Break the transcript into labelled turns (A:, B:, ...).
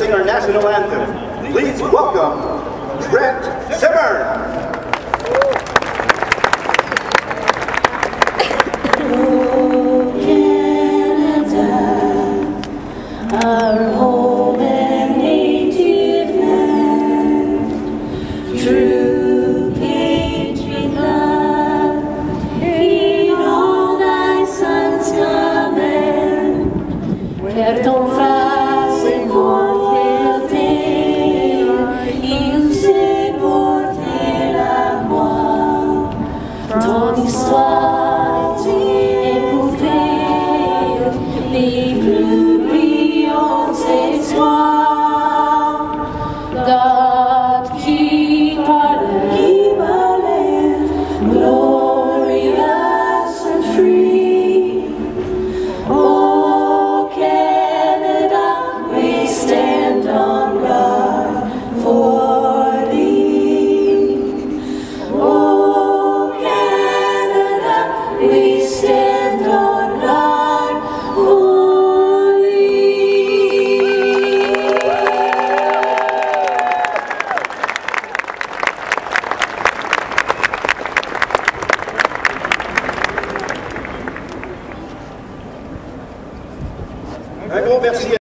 A: sing our national anthem. Please welcome Trent Zimmer.
B: Our home and native land, true patriot love, in all thy sons command, where ton face porter, il sait porter la croix, ton histoire est épopée des plus God, keep our land glorious and free. Oh, Canada, we stand on guard for thee. Oh, Canada, we stand on guard for
A: Un gros merci.